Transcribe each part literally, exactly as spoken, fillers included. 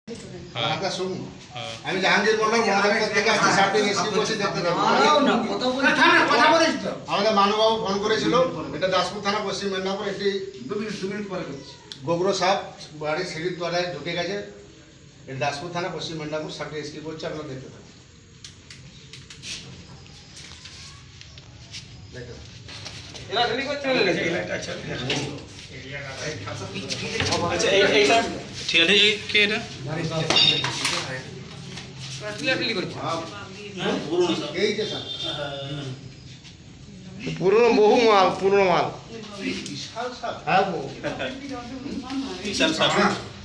কথা শুন আমি জাহাঙ্গীর মন্ডল মহানগর থেকে আসছি সাপটি রিসিভ করছি দেখতে দেব কথা বলিস তো আমাদের মানুবাবু ফোন করেছিল এটা দাসপুর থানা পশ্চিম মেদিনীপুর একটি দু মিনিট দু মিনিট পরে করছি গোবর সাপ বাড়ি সিঁড়ির তলায় ঢুকে গেছে এটা দাসপুর থানা পশ্চিম মেদিনীপুর সাপটি রিসিভ করছে আপনারা দেখতে থাকুন দেখতে এরা রেডি করতে হলো এটা আচ্ছা আচ্ছা এই এইটা ঠিক আছে কে এটা ক্লিয়ারলি করছে এই যে স্যার পুরনো বহু মাল পুরনো মাল বিশাল স্যার হ্যাঁ বিশাল স্যার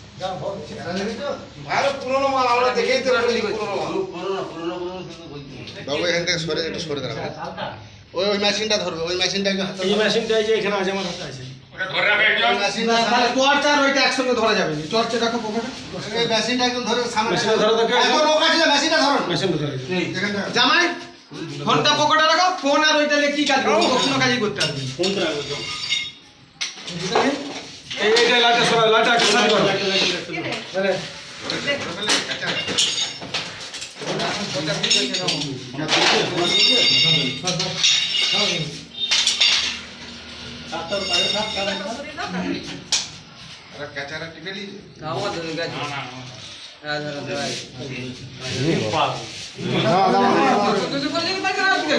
ভালো পুরনো মাল আমরা দেখেই তো পুরনো মাল পুরনো পুরনো বাবু এখান থেকে সরে একটু সরে দাঁড়াবে ওই ওই মেশিনটা ধরবে ওই মেশিনটা হাতে এই মেশিনটা এই যে এখানে আছে আমার হাতে আছে ওটা ধরে রাখো একজন মেশিন না তাহলে টর্চ আর ওইটা একসঙ্গে ধরা যাবে না টর্চে রাখো পকেটে এই মেশিনটা একদম ধরে সামনে মেশিন ধরে দাও এত লোক আছে মেশিনটা ধরুন মেশিন ধরে জামাই ফোনটা পকেটে রাখো ফোন আর ওইটা নিয়ে কি কাজ করবে কোনো কাজই করতে হবে ফোনটা রাখো এই এইটা লাটা সরা লাটা কাজ করো আরে আতর পারে সব কাজ আরে কাচারা টিপে লি নাও ধরে গাছ না না না ধরে ধরে এই পা না না তো তো করে দিই পাকা রাখতে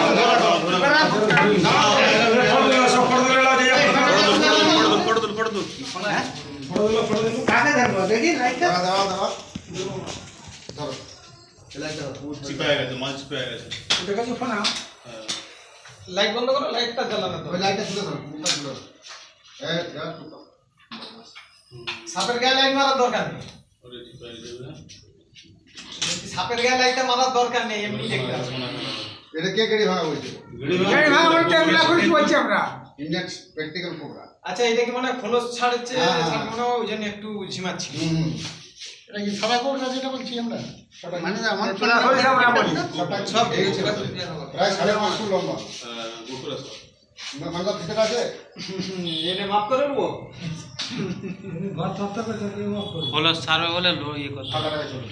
না ফটো দিলা সব ফটো দিলা যাই ফটো দিল ফটো দিল হ্যাঁ ফটো দিল ফটো দিল কাকে ধরবো দেখি লাইটটা দাও দাও ধরো লাইটটা চিপায় গেছে মাল চিপায় গেছে ওটা কাছে ফোন আ লাইট বন্ধ করো লাইটটা জ্বালানো তো ওই লাইটটা তুলে ধরো মুখটা তুলে ধরো এই যা তো সাপের গায়ে লাইট মারার দরকার নেই ওরে চিপায় দেবে সাপের গায়ে লাইটটা মারার দরকার নেই এমনি দেখতে এটা কে গাড়ি ভাঙা হইছে গাড়ি ভাঙা হইছে আমরা কইছি বলছি আমরা ইন্ডেক্স প্র্যাকটিক্যাল প্রোগ্রাম আচ্ছা এটা কি মানে খোলস ছাড়ছে ছাড়ানো ওই জন্য একটু ঝিমাচ্ছি হুম এটা কি সবাই কোর্স যেটা বলছি আমরা মানে আমার পুরা হইছে আমরা বলি সব প্রায় সাড়ে পাঁচশো লম্বা হ্যাঁ গোপুরা সব না মানে ভিতরে আছে এনে মাপ করে নেব ঘর সপ্তাহ করে দিয়ে মাপ করে খোলস ছাড়বে বলে লো ইয়ে কথা টাকা চলে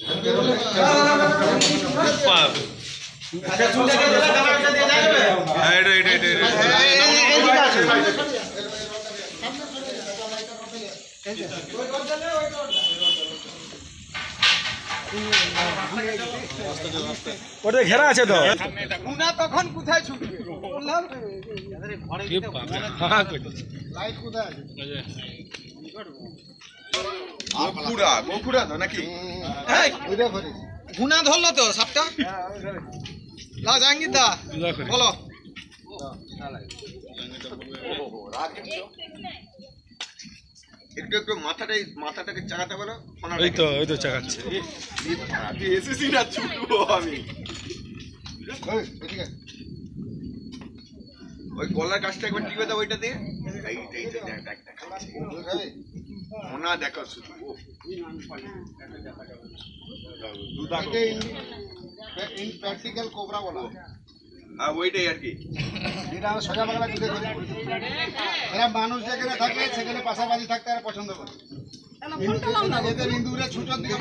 আচ্ছা চলে গেলে টাকাটা দিয়ে যাবে হ্যাঁ এটা এটা এটা এই দিকে আছে ওই করতে নে ওই করতে ওটা ঘেরা আছে তো গুনা তখন কোথায় ছুটবে বললাম আরে ঘরে হ্যাঁ লাইট কোথায় আছে গোকুড়া গোকুড়া তো নাকি এই ওইটা ঘরে গুনা ধরলো তো সাপটা না জাহাঙ্গীর দা বলো একটু একটু মাথাটাই মাথাটাকে চাকাতে বলো এই তো এই তো চাকাচ্ছে আমি এসএসসি না ছুটবো আমি ওই এদিকে ওই গলার কাছটা একবার টিপে দাও ওইটা দিয়ে এই এই দেখ দেখ দেখাচ্ছে মোনা দেখো শুধু দুধা ইন প্র্যাকটিক্যাল কোবরা বলা হ্যাঁ ওইটাই আর কি এটা আমরা সোজা বাংলা যুদ্ধে করি এরা মানুষ যেখানে থাকে সেখানে পাশাপাশি থাকতে আর পছন্দ করে এদের হিন্দুরা ছুটোর দিকে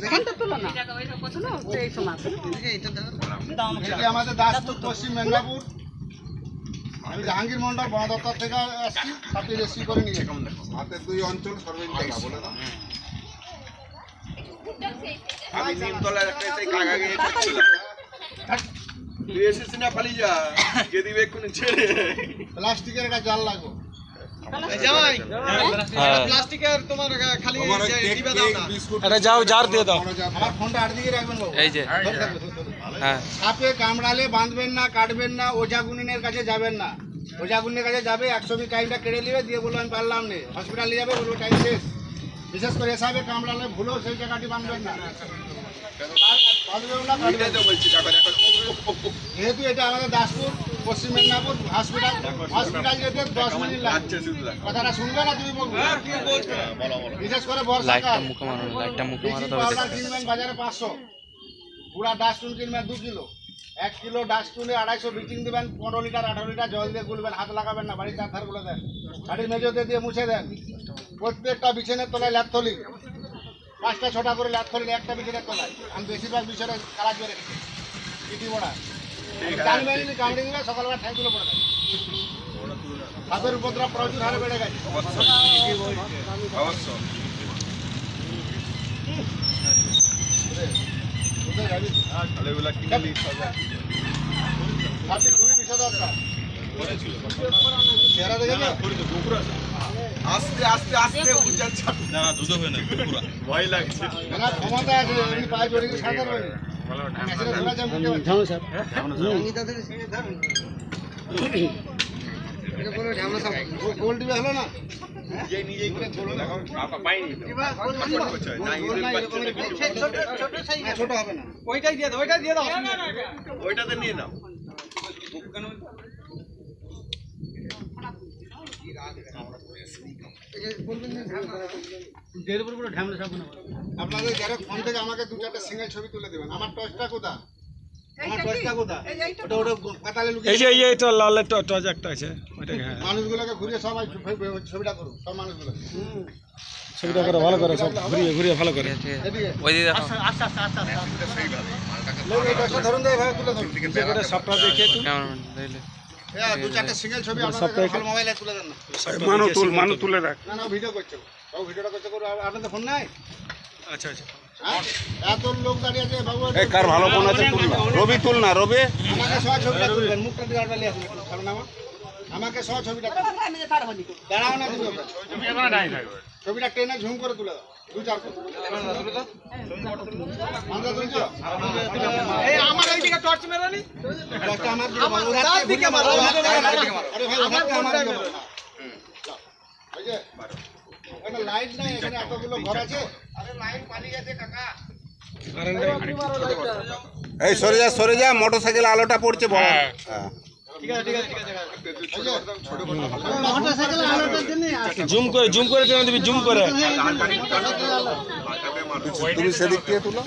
এটি আমাদের দাসপুর পশ্চিম মেদিনীপুর আমি জাহাঙ্গীর মন্ডল বন দপ্তর থেকে আসছি সাপটি রেসিভ করে নিয়ে হাতের দুই অঞ্চল সর্বদিন বলে দাও আমি নিমতলার একটা কাকা গিয়ে করছিলাম তুই এসেছিস না পালিয়ে যা কে দিবে কোন ছেড়ে প্লাস্টিকের একটা জাল লাগবে জামাই প্লাস্টিকের তোমার খালি দিবে দাও না আরে যাও জার দিয়ে দাও আমার ফোনটা আর দিকে রাখবেন বাবু এই যে হ্যাঁ সাপে কামড়ালে বাঁধবেন না কাটবেন না ওঝা গুনিনের কাছে যাবেন না ওঝা গুনিনের কাছে যাবে একশো বিশ টাইমটা কেড়ে নেবে দিয়ে বলবো আমি পারলাম না হসপিটালে যাবে বলবো টাইম শেষ বিশেষ করে সাপে কামড়ালে ভুলেও সেই জায়গাটি বাঁধবেন না যেহেতু এটা আমাদের দাসপুর পশ্চিম মেদিনীপুর হসপিটাল হসপিটাল যেতে দশ মিনিট লাগছে কথাটা শুনবে না তুমি বলবে বিশেষ করে বর্ষাকাল কিনবেন বাজারে পাঁচশো পুরা ডাস্টুন কিনবেন দু কিলো এক কিলো ডাস্টুনে আড়াইশো ব্লিচিং দেবেন পনেরো লিটার আঠারো লিটার জল দিয়ে গুলবেন হাত লাগাবেন না বাড়ির চার ধারগুলো দেন বাড়ির মেঝোতে দিয়ে মুছে দেন প্রত্যেকটা বিছানের তলায় ল্যাপথলি পাঁচটা ছটা করে লাত করলে একটা বিষয় একটা নাই আমি বেশিরভাগ বিষয়ে কালা দিয়ে রেখেছি পিটি বড়া কামড়ে দিলে কামড়ে দিলে সকালবেলা ঠাইগুলো পড়ে থাকে হাতের উপদ্রব প্রচুর হারে বেড়ে গেছে অবশ্যই খুবই বিষয় চেহারা দেখে আস্তে আস্তে আস্তে বুঝার চাপ না না দুধ হবে না পুরো ভয় লাগছে না ক্ষমতা আছে এমনি পায়ে জড়ে গিয়ে সাঁতার পারবে মেশিনে ধরা যায় মুখে ঝামো স্যার এটা বলে ঝামলা সব গোল দিবে হলো না যে নিজেই করে গোল দেখো কাকা পাইনি না ছোট ছোট সাইজ ছোট হবে না ওইটাই দিয়ে দাও ওইটাই দিয়ে দাও ওইটাতে নিয়ে নাও আপনাদের যারা ফোন থেকে আমাকে দু চারটা সিঙ্গেল ছবি তুলে দেবেন আমার টর্চটা কোথা আমার টর্চটা কোথা ওটা ওটা পাতালে লুকিয়ে এই যে এই তো লাল টর্চ একটা আছে ওইটাকে হ্যাঁ মানুষগুলোকে ঘুরিয়ে সবাই ছবিটা করুন সব মানুষগুলো ছবিটা করে ভালো করে সব ঘুরিয়ে ঘুরিয়ে ভালো করে ওই দিকে আস্তে আস্তে আস্তে আস্তে সেইভাবে লোক এই টর্চটা ধরুন দে ভাই তুলে ধরুন এটা সবটা দেখে একটু হ্যাঁ দু চারটা সিঙ্গেল ছবি আপনাদের ভালো মোবাইলে তুলে দেন না মানু তুল মানু তুলে রাখ না না ভিডিও করছে বাবু ভিডিওটা করছে করো আপনাদের ফোন নাই আচ্ছা আচ্ছা এত লোক দাঁড়িয়ে আছে বাবু এই কার ভালো ফোন আছে তুল না রবি তুল না রবি আমাকে সহ ছবিটা তুলবেন মুখটা দিয়ে আড়ালে আসুন একটু কারণ আমার আমাকে সহ ছবিটা দাঁড়াও না তুমি ছবিটা টেনে ঝুম করে তুলে দাও দু চার করে আমরা তুলছো এই আমার এই দিকে টর্চ মেরানি টর্চটা আমার দিকে মারো তার দিকে মারো আরে ভাই আমার আমার দিকে মারো ওই যে এটা লাইট নাই এখানে এতগুলো ঘর আছে আরে লাইট পালিয়ে গেছে কাকা এই সরে যা সরে যা মোটরসাইকেল আলোটা পড়ছে বড় ঠিক আছে ঠিক আছে ঠিক আছে ছোট ছোট মোটরসাইকেল আলোটার জন্য জুম করে জুম করে টেনে দিবি জুম করে তুমি সেদিক দিয়ে তুলো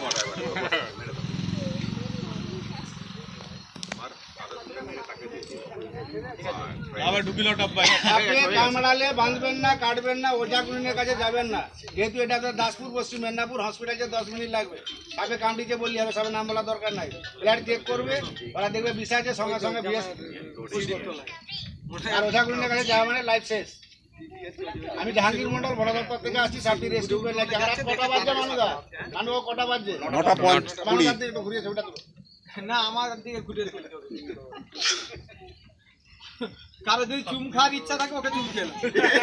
আবার ঢুকিলো ডাব্বা আপনি কামড়ালে বাঁধবেন না কাটবেন না ওঝা গুনিনের কাছে যাবেন না যেহেতু এটা আপনার দাসপুর পশ্চিম মেদিনীপুর হসপিটালে দশ মিনিট লাগবে সাপে কামড়িতে বললি হবে সবে নাম বলা দরকার নাই ব্লাড চেক করবে ওরা দেখবে বিষয় আছে সঙ্গে সঙ্গে বিএস আর ওঝা গুনিনের কাছে যাওয়া মানে লাইফ শেষ আমি জাহাঙ্গীর মন্ডল বড় দপ্তর থেকে আসছি সাপটি রেস্কিউ করে নিয়ে কটা বাজছে মানুষা মানুষ কটা বাজছে নটা কুড়ি একটু ঘুরিয়ে ছবিটা তুলো না আমার দিকে ঘুরিয়ে কারো যদি চুম খাওয়ার ইচ্ছা থাকে ওকে চুম খেলো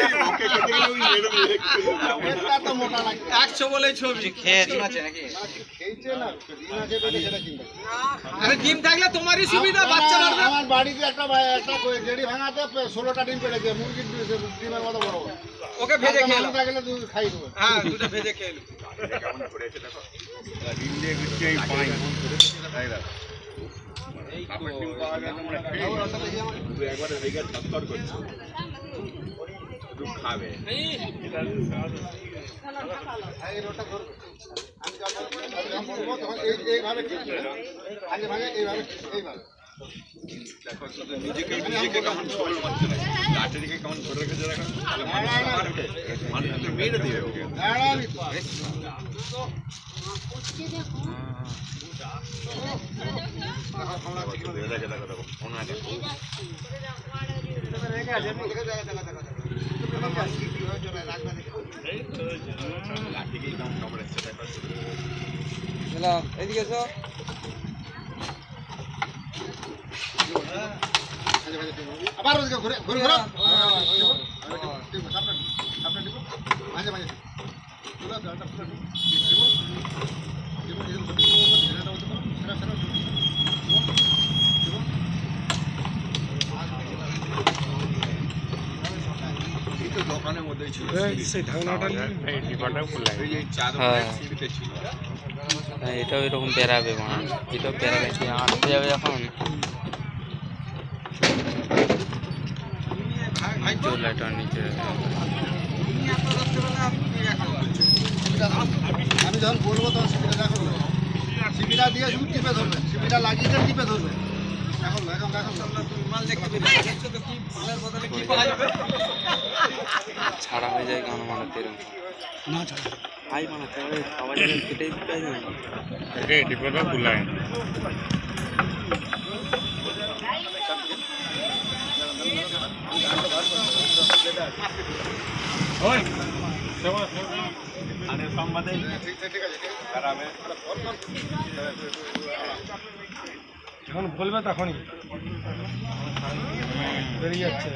তো মোটা লাগে একশো বলে ছবি খেয়েছে নাকি খেয়েছে না সেটা চিন্তা আরে ডিম থাকলে তোমারই সুবিধা বাচ্চা মারবে আমার বাড়িতে একটা একটা জেডি ভাঙাতে ষোলোটা ডিম পেড়েছে মুরগির ডিমের মতো বড় ওকে ভেজে খেলো থাকলে তুই খাই দেবো হ্যাঁ দুটো ভেজে খেলো কেমন ঘুরেছে দেখো ডিম দিয়ে গুছিয়ে এই পাই তাই দেখো আপনার ডিম পাওয়া গেল মানে তুই একবারে রেগে ছটফট করছিস তুই খাবে এই রোটা করবে আমি যখন এইভাবে আগে ভাগে এইভাবে এইভাবে দেখো নিজেকে নিজেকে কেমন ছোট মারছে লাঠিকে কেমন ধরে রেখেছে দেখো তাহলে মানুষ মারবে মানুষ তো মেরে দিবে ওকে দাঁড়াবি দেখো দেখো দেখো ফোন আছে লাঠিকে কেমন কামড়েছে দেখো চলো এদিকে এসো আবার ওদিকে ঘুরে ঘুরে ঘুরে মাঝে মাঝে দোকানের মধ্যেই ছিল সেই ঢাকনাটা এই যে চার সিঁড়িতে ছিল হ্যাঁ এটাও এরকম বেরাবে মা এটাও বেরাবে কি আটতে যাবে এখন চুলাটা নিচে আমি যখন বলবো তখন সিবিটা দেখো সিবিটা দিয়ে শুধু টিপে ধরবেন সিবিটা লাগিয়ে দিয়ে টিপে ধরবেন এখন এখন এখন মাল দেখতে ছাড়া হয়ে যায় কেন মানে এরকম না ছাড়া হাই বানাচ্ছে খাওয়া যাবে কেটেই দিতে হয় না রেডি করে বুলাই এখন বলবে তখনই বেরিয়ে যাচ্ছে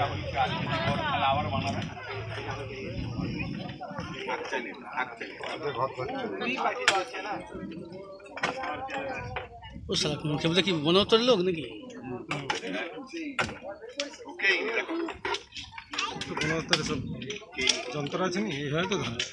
ও সালা মুখে মুখে কি বনতর লোক নাকি কোনো উত্তরে সব যন্ত্র আছে নি এইভাবে তো ধরে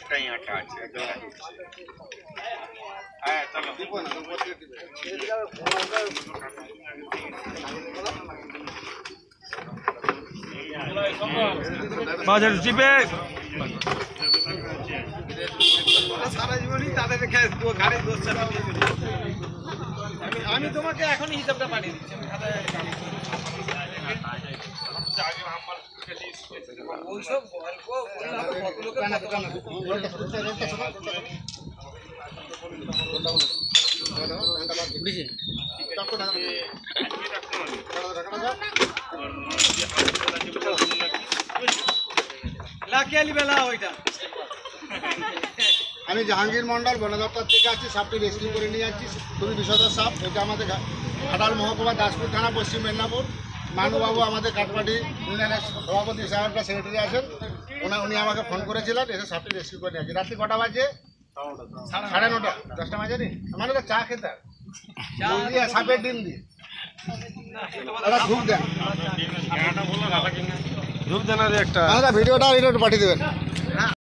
পাঁচ হাজার চিপে সারা জীবনই তাদের খা- দো- ঘাড়ে দোষ চাপিয়ে দিয়েছে। আমি আমি তোমাকে এখনই হিসাবটা পাঠিয়ে দিচ্ছি আমি খাতায় ওইসব গল্প বললে আবার কত লোকের কত বুঝেছে লাকিয়ালি বেলা ওইটা আমি জাহাঙ্গীর মন্ডল বন দপ্তর থেকে আছি, সাপটি রেস্কিউ করে নিয়ে যাচ্ছি। খুবই বিষধর সাপ। এটা আমাদের ঘা- ঘাটাল মহকুমা দাসপুর থানা পশ্চিম মেদিনীপুর। মানুবাবু আমাদের কাঠমাটি ইউনিয়নের সভাপতি সাহেবটা সেক্রেটারি আছেন, ওনা উনি আমাকে ফোন করেছিলেন, এসে সাপটি রেস্কিউ করে নিয়ে যাচ্ছি। রাত্রি কটা বাজে? সাড়ে নটা দশটা বাজে নি মানে তো চা খেতে ডিম দিয়ে সাপের ডিম দিয়ে ওরা ধূপ দেন। ধূপ জানারে একটা ভিডিওটা ভিডিওটা পাঠিয়ে দেবেন।